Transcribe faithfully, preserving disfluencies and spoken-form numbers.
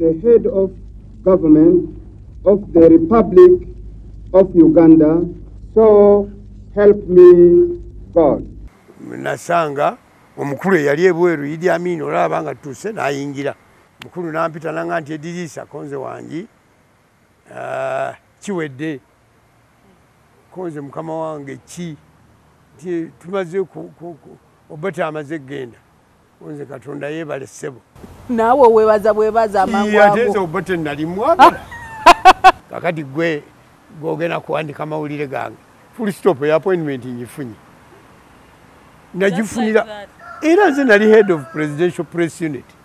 the head of government of the Republic of Uganda, so help me God. Nasanga omukulu yali ebweru Idi Amin olaba nga tuse nayingira mukulu nampita nanga nti edirisa konze wangi uh, kiwedde konze mukama wange ki ti tumaze ku obata amaze genda konze katonda yebale sebo nawe webaza bwebaza amangu ago yatezo obata nali mwagala kakati gwe gogena kuandika mawulire gange full stop ya appointment nyifunyi najifunira era nze nali head of presidential press unit